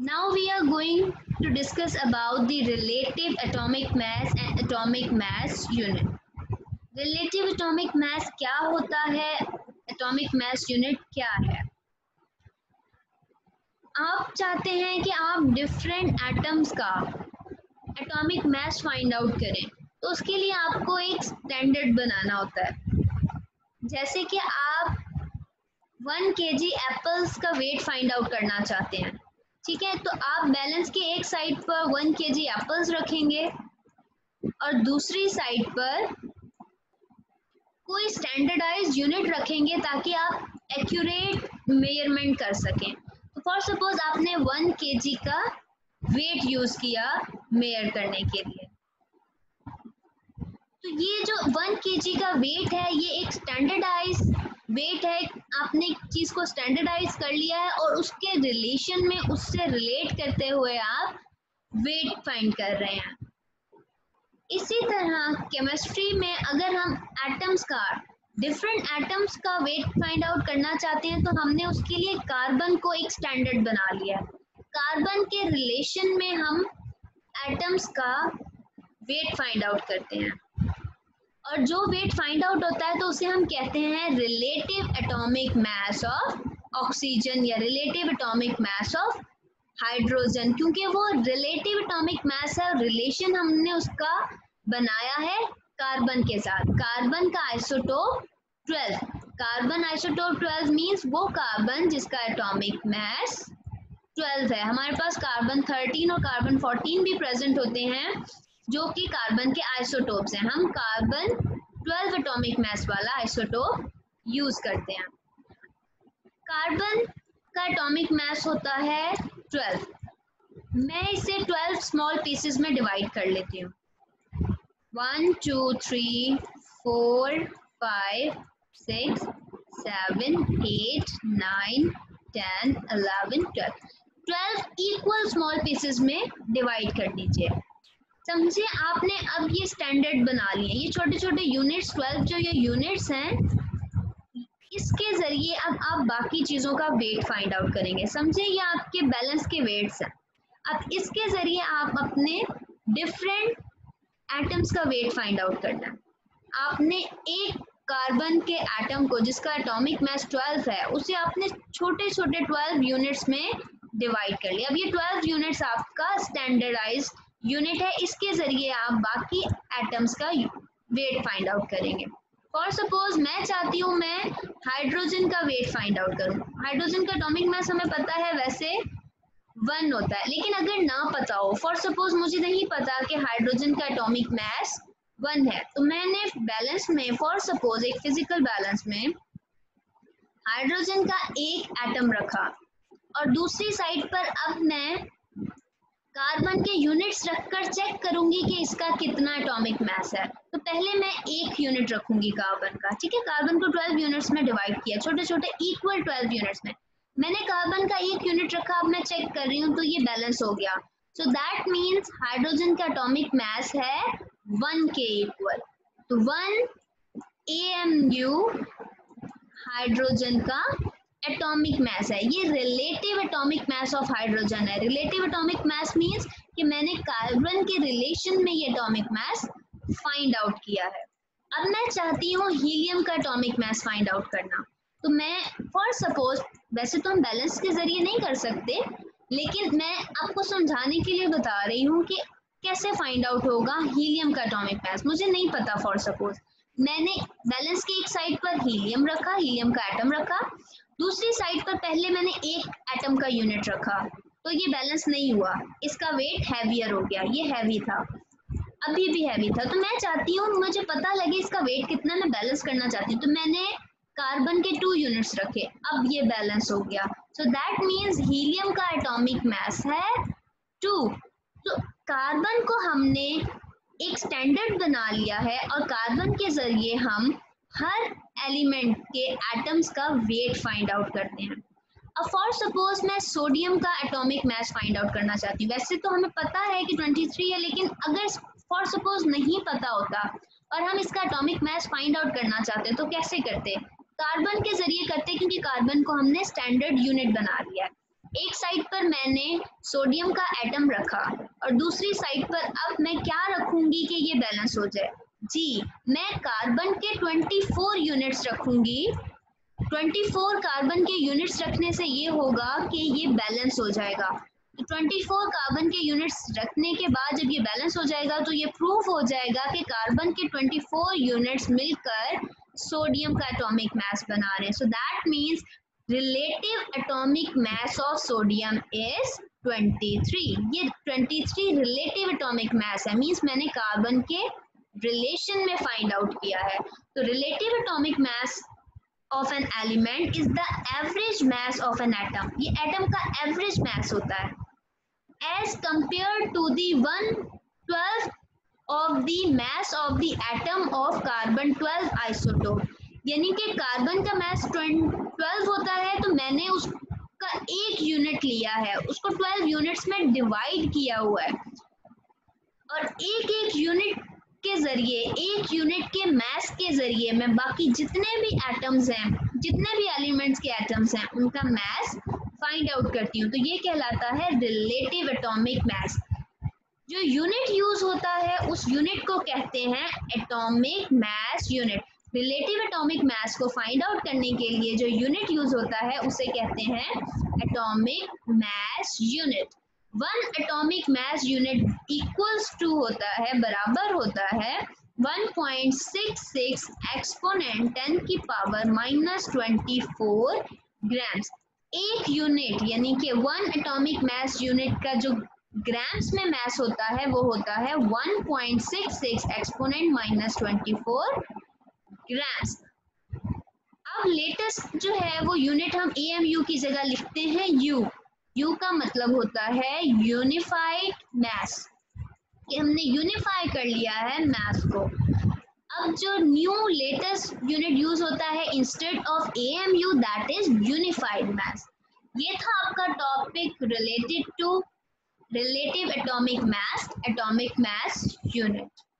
Now we are going to discuss about the relative atomic mass and atomic mass unit. Relative atomic mass क्या होता है, atomic mass unit क्या है? आप चाहते हैं कि आप डिफरेंट एटम्स का एटॉमिक मास फाइंड आउट करें, तो उसके लिए आपको एक स्टैंडर्ड बनाना होता है। जैसे कि आप 1 kg एप्पल्स का वेट फाइंड आउट करना चाहते हैं, ठीक है, तो आप बैलेंस के एक साइड पर 1 kg एप्पल्स रखेंगे और दूसरी साइड पर कोई स्टैंडर्डाइज्ड यूनिट रखेंगे ताकि आप एक्यूरेट मेजरमेंट कर सकें। तो फॉर सपोज आपने 1 kg का वेट यूज किया मेजर करने के लिए, तो ये जो 1 kg का वेट है ये एक स्टैंडर्डाइज वेट है। आपने एक चीज को स्टैंडर्डाइज कर लिया है और उसके रिलेशन में उससे रिलेट करते हुए आप वेट फाइंड कर रहे हैं। इसी तरह केमिस्ट्री में अगर हम एटम्स का डिफरेंट एटम्स का वेट फाइंड आउट करना चाहते हैं, तो हमने उसके लिए कार्बन को एक स्टैंडर्ड बना लिया है। कार्बन के रिलेशन में हम एटम्स का वेट फाइंड आउट करते हैं और जो वेट फाइंड आउट होता है तो उसे हम कहते हैं relative atomic mass of oxygen या relative atomic mass of hydrogen, क्योंकि वो रिलेटिव एटॉमिक मास है और रिलेशन हमने उसका बनाया है कार्बन के साथ। कार्बन का आइसोटोप 12, कार्बन आइसोटोप 12 मींस वो कार्बन जिसका एटॉमिक मास 12 है। हमारे पास कार्बन 13 और कार्बन 14 भी प्रेजेंट होते हैं जो कि कार्बन के आइसोटोप्स हैं। हम कार्बन 12 एटॉमिक मास वाला आइसोटोप यूज करते हैं। कार्बन का एटॉमिक मास होता है 12। मैं इसे 12 स्मॉल पीसेस में डिवाइड कर लेती हूँ। 1 2 3 4 5 6 7 8 9 10 11 12 इक्वल स्मॉल पीसेस में डिवाइड कर दीजिए। समझे आपने अब ये स्टैंडर्ड बना लिए, ये छोटे छोटे यूनिट्स 12 जो ये यूनिट्स हैं, इसके जरिए अब आप बाकी चीजों का वेट फाइंड आउट करेंगे। समझे, ये आपके बैलेंस के वेट्स हैं। अब इसके जरिए आप अपने डिफरेंट एटम्स का वेट फाइंड आउट करना है। आपने एक कार्बन के एटम को जिसका एटॉमिक मास 12 है उसे आपने छोटे छोटे 12 यूनिट्स में डिवाइड कर लिया। अब ये 12 यूनिट्स आपका स्टैंडर्डाइज यूनिट है, इसके जरिए आप बाकी एटम्स का वेट फाइंड आउट करेंगे। फॉर सपोज मैं चाहती हूँ मैं हाइड्रोजन का वेट फाइंड आउट करूँ। हाइड्रोजन का एटॉमिक मास हमें पता है वैसे 1 होता है, लेकिन अगर ना पता हो, फॉर सपोज मुझे नहीं पता कि हाइड्रोजन का एटॉमिक मास 1 है, तो मैंने बैलेंस में, फॉर सपोज एक फिजिकल बैलेंस में हाइड्रोजन का एक एटम रखा और दूसरी साइड पर अब मैं कार्बन के यूनिट्स रखकर चेक करूंगी कि इसका कितना एटॉमिक मास है। तो पहले मैं एक यूनिट रखूंगी कार्बन का, ठीक है। कार्बन को 12 यूनिट्स में डिवाइड किया, छोटे छोटे इक्वल 12 यूनिट्स में। मैंने कार्बन का एक यूनिट रखा, अब मैं चेक कर रही हूँ तो ये बैलेंस हो गया। सो दैट मीन्स हाइड्रोजन का एटॉमिक मास है 1 के इक्वल। तो 1 AMU हाइड्रोजन का एटॉमिक मास है। ये relative atomic mass of hydrogen है। रिलेटिव एटॉमिक मास मींस कि मैंने कार्बन के रिलेशन में ये एटॉमिक मास फाइंड आउट किया है। अब मैं चाहती हूँ हीलियम का एटॉमिक मास फाइंड आउट करना, तो मैं फॉर सपोज, वैसे तो हम बैलेंस के जरिए नहीं कर सकते, लेकिन मैं आपको समझाने के लिए बता रही हूँ कि कैसे फाइंड आउट होगा हीलियम का एटॉमिक मास। मुझे नहीं पता, फॉर सपोज मैंने बैलेंस के एक साइड पर हीलियम रखा, हीलियम का एटम रखा, दूसरी साइड पर पहले मैंने एक एटम का यूनिट रखा, तो ये बैलेंस नहीं हुआ, इसका वेट हैवियर हो गया। ये हैवी था, अभी भी हैवी था, तो मैं चाहती हूँ मुझे पता लगे इसका वेट कितना, मैं बैलेंस करना चाहती हूँ। तो मैंने कार्बन के 2 यूनिट्स रखे, अब ये बैलेंस हो गया। सो दैट मीन्स हीलियम का एटॉमिक मास है 2। तो कार्बन को हमने एक स्टैंडर्ड बना लिया है और कार्बन के जरिए हम हर एलिमेंट के एटम्स का वेट फाइंड आउट करते हैं। अब फॉर सपोज मैं सोडियम का एटॉमिक मास फाइंड आउट करना चाहती हूँ। वैसे तो हमें पता है कि 23 है, लेकिन अगर फॉर सपोज नहीं पता होता और हम इसका एटॉमिक मास फाइंड आउट करना चाहते तो कैसे करते? कार्बन के जरिए करते, क्योंकि कार्बन को हमने स्टैंडर्ड यूनिट बना लिया है। एक साइड पर मैंने सोडियम का एटम रखा और दूसरी साइड पर अब मैं क्या रखूंगी कि ये बैलेंस हो जाए? जी, मैं कार्बन के 24 यूनिट्स रखूंगी। 24 कार्बन के यूनिट्स रखने से ये होगा कि ये बैलेंस हो जाएगा। तो 24 कार्बन के यूनिट्स रखने के बाद जब ये बैलेंस हो जाएगा तो ये प्रूफ हो जाएगा कि कार्बन के 24 यूनिट्स मिलकर सोडियम का एटॉमिक मास बना रहे हैं। So that means relative atomic mass of sodium is 23। ये 23 रिलेटिव एटॉमिक मास है, मीन्स मैंने कार्बन के रिलेशन में फाइंड आउट किया है। तो relative atomic mass of an element is the average mass of an atom। ये एटम का एवरेज मास होता है as compared to the 1/12 of the mass of the atom of carbon 12 isotope। यानी कि carbon का मास 12 होता है तो मैंने उसका एक यूनिट लिया है, उसको 12 यूनिट्स में डिवाइड किया हुआ है और एक एक यूनिट के जरिए, एक यूनिट के मास के जरिए मैं बाकी जितने भी एटम्स हैं, जितने भी एलिमेंट्स के एटम्स हैं उनका मास फाइंड आउट करती हूँ। तो ये कहलाता है रिलेटिव एटॉमिक मास। जो यूनिट यूज होता है उस यूनिट को कहते हैं atomic mass unit. Relative atomic mass को फाइंड आउट करने के लिए जो यूनिट यूज होता है उसे कहते हैं atomic mass unit. 1 atomic mass unit equals to होता है, बराबर होता है 1.66 एक्सपोनेंट 10 की पावर -24 ग्राम्स। एक यूनिट यानी कि 1 एटॉमिक मास यूनिट का जो ग्राम्स में मास होता है वो होता है 1.66 एक्सपोनेंट -24 ग्राम्स। अब लेटेस्ट जो है वो यूनिट हम AMU की जगह लिखते हैं U का मतलब होता है यूनिफाइड मास, कि हमने यूनिफाई कर लिया है मास को। अब जो न्यू लेटेस्ट यूनिट यूज होता है instead of AMU that is unified mass. ये था आपका topic related to relative atomic mass unit.